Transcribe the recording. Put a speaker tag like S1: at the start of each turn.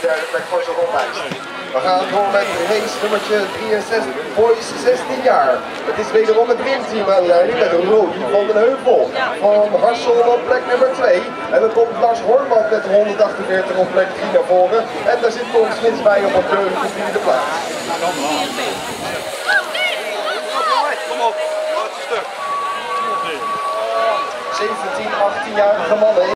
S1: derde plek voor zijn rondlijst. We gaan door met race nummertje 63, boys 16 jaar. Het is wederom het windteam aan de leiding met Roy van den Heuvel van Harsel op plek nummer 2. En dan komt Lars Horman met 148 op plek 3 naar voren. En daar zit Tom Smits bij op een keurige vierde plaats.
S2: Kom op, laatste stuk.
S1: 17, 18-jarige mannen.